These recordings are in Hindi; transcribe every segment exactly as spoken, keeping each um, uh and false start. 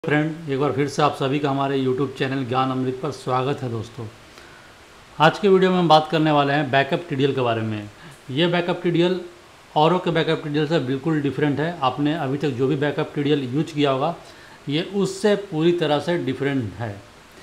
फ्रेंड, एक बार फिर से आप सभी का हमारे यूट्यूब चैनल ज्ञान अमृत पर स्वागत है। दोस्तों, आज के वीडियो में हम बात करने वाले हैं बैकअप टीडीएल के बारे में। ये बैकअप टीडीएल औरों के बैकअप टीडीएल से बिल्कुल डिफरेंट है। आपने अभी तक जो भी बैकअप टीडीएल यूज किया होगा, ये उससे पूरी तरह से डिफरेंट है।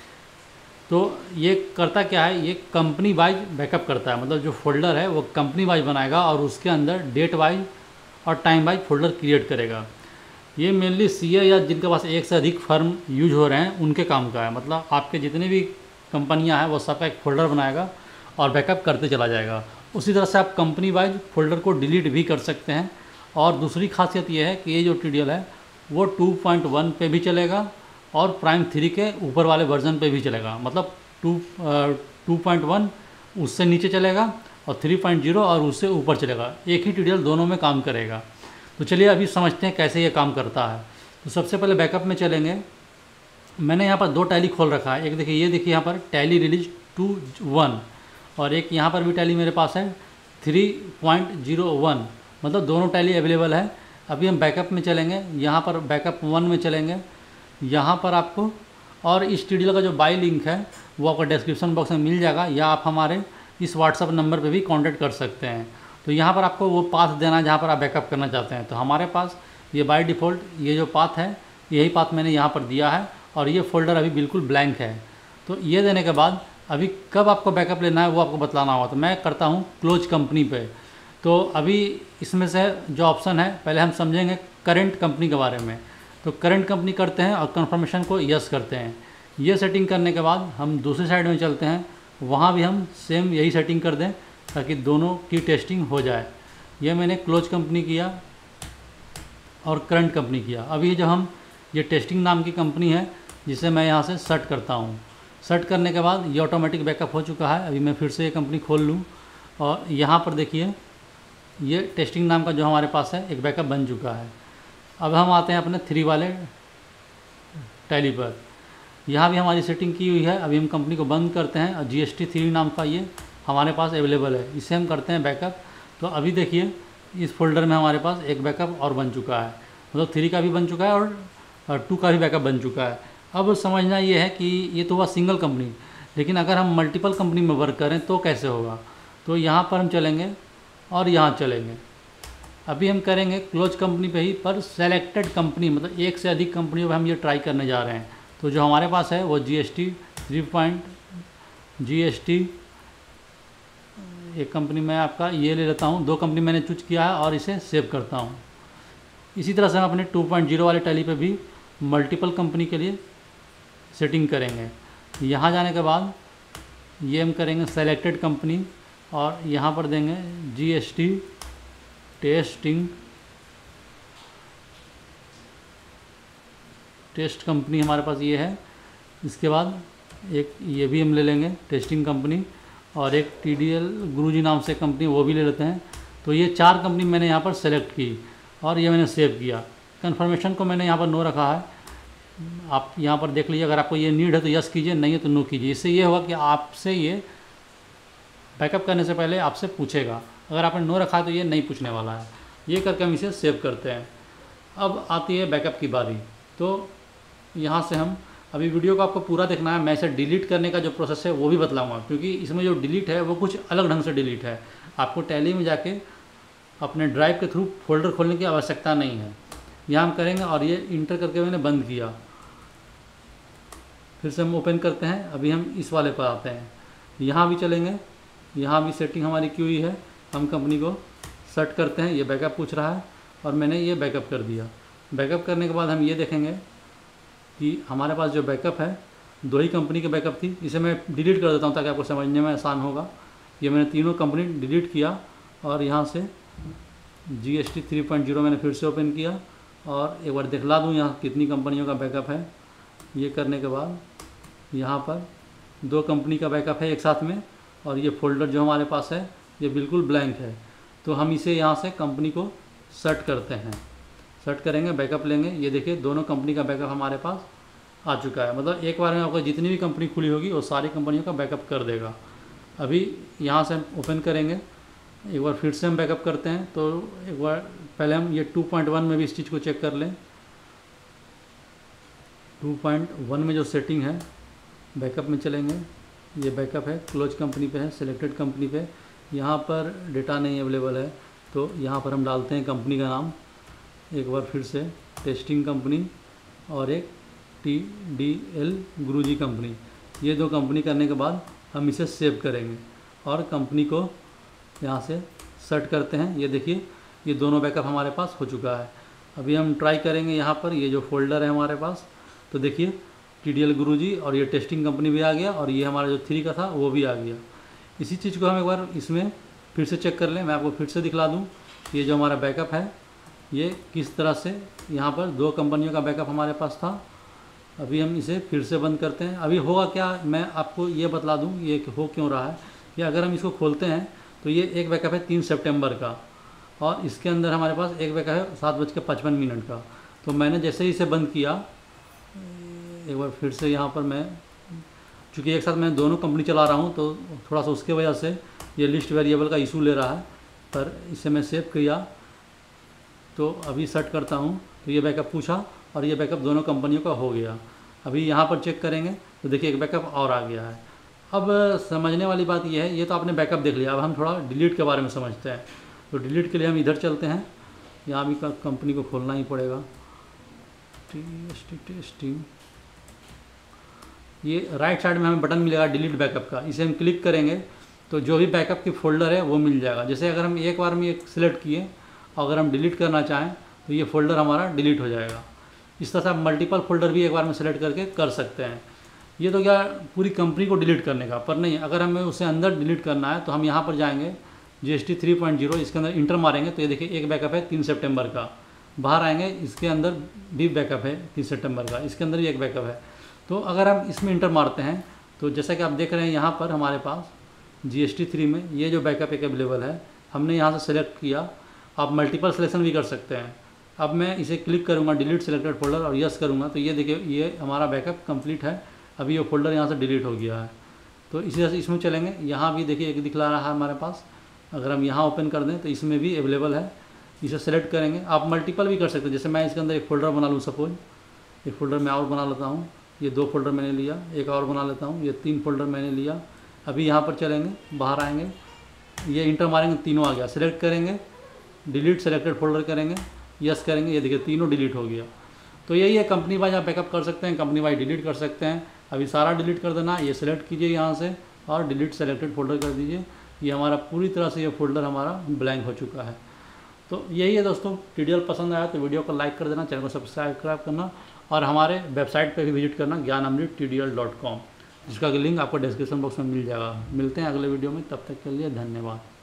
तो ये करता क्या है, ये कंपनी वाइज बैकअप करता है। मतलब जो फोल्डर है वो कंपनी वाइज बनाएगा और उसके अंदर डेट वाइज और टाइम वाइज फोल्डर क्रिएट करेगा। ये मेनली सीए या जिनके पास एक से अधिक फर्म यूज हो रहे हैं उनके काम का है। मतलब आपके जितने भी कंपनियां हैं वो सबका एक फ़ोल्डर बनाएगा और बैकअप करते चला जाएगा। उसी तरह से आप कंपनी वाइज फ़ोल्डर को डिलीट भी कर सकते हैं। और दूसरी खासियत ये है कि ये जो टीडीएल है वो टू पॉइंट वन पे भी चलेगा और प्राइम थ्री के ऊपर वाले वर्जन पे भी चलेगा। मतलब टू टू पॉइंट वन उससे नीचे चलेगा और थ्री पॉइंट ज़ीरो और उससे ऊपर चलेगा। एक ही टीडीएल दोनों में काम करेगा। तो चलिए अभी समझते हैं कैसे ये काम करता है। तो सबसे पहले बैकअप में चलेंगे। मैंने यहाँ पर दो टैली खोल रखा है। एक देखिए, ये देखिए यहाँ पर टैली रिलीज टू वन और एक यहाँ पर भी टैली मेरे पास है थ्री पॉइंट ज़ीरो वन। मतलब दोनों टैली अवेलेबल है। अभी हम बैकअप में चलेंगे। यहाँ पर बैकअप वन में चलेंगे। यहाँ पर आपको और इस टीडीएल का जो बाई लिंक है वो आपको डिस्क्रिप्शन बॉक्स में मिल जाएगा, या आप हमारे इस व्हाट्सअप नंबर पर भी कॉन्टैक्ट कर सकते हैं। तो यहाँ पर आपको वो पाथ देना है जहाँ पर आप बैकअप करना चाहते हैं। तो हमारे पास ये बाय डिफ़ॉल्ट ये जो पाथ है, यही पाथ मैंने यहाँ पर दिया है और ये फ़ोल्डर अभी बिल्कुल ब्लैंक है। तो ये देने के बाद अभी कब आपको बैकअप लेना है वो आपको बतलाना होगा। तो मैं करता हूँ क्लोज कंपनी पे। तो अभी इसमें से जो ऑप्शन है, पहले हम समझेंगे करंट कंपनी के बारे में। तो करंट कंपनी करते हैं और कन्फर्मेशन को यस करते हैं। ये सेटिंग करने के बाद हम दूसरी साइड में चलते हैं। वहाँ भी हम सेम यही सेटिंग कर दें ताकि दोनों की टेस्टिंग हो जाए। ये मैंने क्लोज कंपनी किया और करंट कंपनी किया। अभी जब हम ये टेस्टिंग नाम की कंपनी है जिसे मैं यहाँ से सर्ट करता हूँ। सर्ट करने के बाद ये ऑटोमेटिक बैकअप हो चुका है। अभी मैं फिर से ये कंपनी खोल लूँ और यहाँ पर देखिए ये टेस्टिंग नाम का जो हमारे पास है एक बैकअप बन चुका है। अब हम आते हैं अपने थ्री वाले टैली पर। यहाँ भी हमारी सेटिंग की हुई है। अभी हम कंपनी को बंद करते हैं और जी एस टी थ्री नाम का ये हमारे पास अवेलेबल है, इसे हम करते हैं बैकअप। तो अभी देखिए इस फोल्डर में हमारे पास एक बैकअप और बन चुका है। मतलब थ्री का भी बन चुका है और टू का भी बैकअप बन चुका है। अब समझना ये है कि ये तो हुआ सिंगल कंपनी, लेकिन अगर हम मल्टीपल कंपनी में वर्क करें तो कैसे होगा। तो यहाँ पर हम चलेंगे और यहाँ चलेंगे। अभी हम करेंगे क्लोज कंपनी पे ही, पर सेलेक्टेड कंपनी, मतलब एक से अधिक कंपनियों पर हम ये ट्राई करने जा रहे हैं। तो जो हमारे पास है वो G S T three point G S T एक कंपनी में आपका ये ले लेता हूँ। दो कंपनी मैंने चूज किया है और इसे सेव करता हूँ। इसी तरह से हम अपने टू पॉइंट ज़ीरो वाले टैली पे भी मल्टीपल कंपनी के लिए सेटिंग करेंगे। यहाँ जाने के बाद ये हम करेंगे सेलेक्टेड कंपनी और यहाँ पर देंगे G S T testing test company हमारे पास ये है। इसके बाद एक ये भी हम ले लेंगे टेस्टिंग कंपनी और एक टीडीएल गुरुजी नाम से कंपनी वो भी ले लेते हैं। तो ये चार कंपनी मैंने यहाँ पर सेलेक्ट की और ये मैंने सेव किया। कन्फर्मेशन को मैंने यहाँ पर नो रखा है। आप यहाँ पर देख लीजिए, अगर आपको ये नीड है तो यस कीजिए, नहीं है तो नो कीजिए। इससे ये होगा कि आपसे ये बैकअप करने से पहले आपसे पूछेगा। अगर आपने नो रखा है तो ये नहीं पूछने वाला है। ये करके हम इसे सेव करते हैं। अब आती है बैकअप की बारी। तो यहाँ से हम अभी वीडियो को आपको पूरा देखना है। मैं इसे डिलीट करने का जो प्रोसेस है वो भी बतलाऊंगा, क्योंकि इसमें जो डिलीट है वो कुछ अलग ढंग से डिलीट है। आपको टैली में जाके अपने ड्राइव के थ्रू फोल्डर खोलने की आवश्यकता नहीं है। यहाँ हम करेंगे और ये इंटर करके मैंने बंद किया। फिर से हम ओपन करते हैं। अभी हम इस वाले पर आते हैं। यहाँ भी चलेंगे। यहाँ भी सेटिंग हमारी की हुई है। हम कंपनी को सर्च करते हैं। ये बैकअप पूछ रहा है और मैंने ये बैकअप कर दिया। बैकअप करने के बाद हम ये देखेंगे कि हमारे पास जो बैकअप है दो ही कंपनी की बैकअप थी। इसे मैं डिलीट कर देता हूँ ताकि आपको समझने में आसान होगा। ये मैंने तीनों कंपनी डिलीट किया और यहाँ से G S T three point zero मैंने फिर से ओपन किया और एक बार दिखला दूँ यहाँ कितनी कंपनियों का बैकअप है। ये करने के बाद यहाँ पर दो कंपनी का बैकअप है एक साथ में और ये फोल्डर जो हमारे पास है ये बिल्कुल ब्लैंक है। तो हम इसे यहाँ से कंपनी को सर्च करते हैं। सर्च करेंगे, बैकअप लेंगे। ये देखिए दोनों कंपनी का बैकअप हमारे पास आ चुका है। मतलब एक बार में आपको जितनी भी कंपनी खुली होगी वो सारी कंपनियों का बैकअप कर देगा। अभी यहाँ से हम ओपन करेंगे। एक बार फिर से हम बैकअप करते हैं। तो एक बार पहले हम ये टू पॉइंट वन में भी इस चीज़ को चेक कर लें। टू पॉइंट वन में जो सेटिंग है, बैकअप में चलेंगे, ये बैकअप है, क्लोज कंपनी पे है, सिलेक्टेड कंपनी पे, यहाँ पर डेटा नहीं अवेलेबल है, तो यहाँ पर हम डालते हैं कंपनी का नाम, एक बार फिर से टेस्टिंग कंपनी और एक T D L Guruji company. ये दो कंपनी करने के बाद हम इसे सेव करेंगे और कंपनी को यहाँ से सेट करते हैं। ये देखिए ये दोनों बैकअप हमारे पास हो चुका है। अभी हम ट्राई करेंगे यहाँ पर, ये जो फोल्डर है हमारे पास, तो देखिए टी डी एल गुरुजी और ये टेस्टिंग कंपनी भी आ गया और ये हमारा जो थ्री का था वो भी आ गया। इसी चीज़ को हम एक बार इसमें फिर से चेक कर लें। मैं आपको फिर से दिखला दूँ ये जो हमारा बैकअप है ये किस तरह से, यहाँ पर दो कंपनियों का बैकअप हमारे पास था। अभी हम इसे फिर से बंद करते हैं। अभी होगा क्या, मैं आपको ये बतला दूँ ये हो क्यों रहा है कि अगर हम इसको खोलते हैं तो ये एक बैकअप है तीन सितंबर का और इसके अंदर हमारे पास एक बैकअप है सात बज के पचपन मिनट का। तो मैंने जैसे ही इसे बंद किया, एक बार फिर से यहाँ पर मैं, चूँकि एक साथ मैं दोनों कंपनी चला रहा हूँ तो थोड़ा सा उसके वजह से ये लिस्ट वेरिएबल का इशू ले रहा है, पर इसे मैं सेव किया तो अभी सेट करता हूँ तो ये बैकअप पूछा और ये बैकअप दोनों कंपनियों का हो गया। अभी यहाँ पर चेक करेंगे तो देखिए एक बैकअप और आ गया है। अब समझने वाली बात ये है, ये तो आपने बैकअप देख लिया, अब हम थोड़ा डिलीट के बारे में समझते हैं। तो डिलीट के लिए हम इधर चलते हैं, यहाँ भी कंपनी को खोलना ही पड़ेगा, टेस्टिंग। ये राइट साइड में हमें बटन मिलेगा डिलीट बैकअप का, इसे हम क्लिक करेंगे तो जो भी बैकअप की फोल्डर है वो मिल जाएगा। जैसे अगर हम एक बार में एक सिलेक्ट किए और अगर हम डिलीट करना चाहें तो ये फ़ोल्डर हमारा डिलीट हो जाएगा। इस तरह से आप मल्टीपल फोल्डर भी एक बार में सेलेक्ट करके कर सकते हैं। ये तो क्या पूरी कंपनी को डिलीट करने का, पर नहीं, अगर हमें उसे अंदर डिलीट करना है तो हम यहाँ पर जाएंगे G S T three point zero, इसके अंदर इंटर मारेंगे तो ये देखिए एक बैकअप है तीन सितंबर का। बाहर आएंगे, इसके अंदर भी बैकअप है तीन सितंबर का, इसके अंदर भी एक बैकअप है। तो अगर हम इसमें इंटर मारते हैं तो जैसा कि आप देख रहे हैं यहाँ पर हमारे पास जी एस टी थ्री में ये जो बैकअप एक अवेलेबल है, हमने यहाँ से सेलेक्ट किया। आप मल्टीपल सिलेक्शन भी कर सकते हैं। अब मैं इसे क्लिक करूँगा डिलीट सिलेक्टेड फोल्डर और यस करूँगा तो ये देखिए ये हमारा बैकअप कंप्लीट है। अभी ये फोल्डर यहाँ से डिलीट हो गया है। तो इसी तरह से इसमें चलेंगे, यहाँ भी देखिए एक दिखला रहा है हमारे पास। अगर हम यहाँ ओपन कर दें तो इसमें भी अवेलेबल है, इसे सेलेक्ट करेंगे। आप मल्टीपल भी कर सकते हैं, जैसे मैं इसके अंदर एक फ़ोल्डर बना लूँ, सपोज एक फ़ोल्डर मैं और बना लेता हूँ, ये दो फोल्डर मैंने लिया, एक और बना लेता हूँ, ये तीन फोल्डर मैंने लिया। अभी यहाँ पर चलेंगे, बाहर आएंगे, ये इंटर मारेंगे, तीनों आ गया। सेलेक्ट करेंगे, डिलीट सेलेक्टेड फोल्डर करेंगे, यस करेंगे, ये देखिए तीनों डिलीट हो गया। तो यही है, कंपनी वाइज आप बैकअप कर सकते हैं, कंपनी वाइज डिलीट कर सकते हैं। अभी सारा डिलीट कर देना, ये सेलेक्ट कीजिए यहाँ से और डिलीट सेलेक्टेड फोल्डर कर दीजिए। ये हमारा पूरी तरह से ये फोल्डर हमारा ब्लैंक हो चुका है। तो यही है दोस्तों, ट्यूटोरियल पसंद आया तो वीडियो को लाइक कर देना, चैनल को सब्सक्राइब करना और हमारे वेबसाइट पर भी विजिट करना Gyan Amrit tutorial dot com, जिसका लिंक आपको डिस्क्रिप्शन बॉक्स में मिल जाएगा। मिलते हैं अगले वीडियो में, तब तक के लिए धन्यवाद।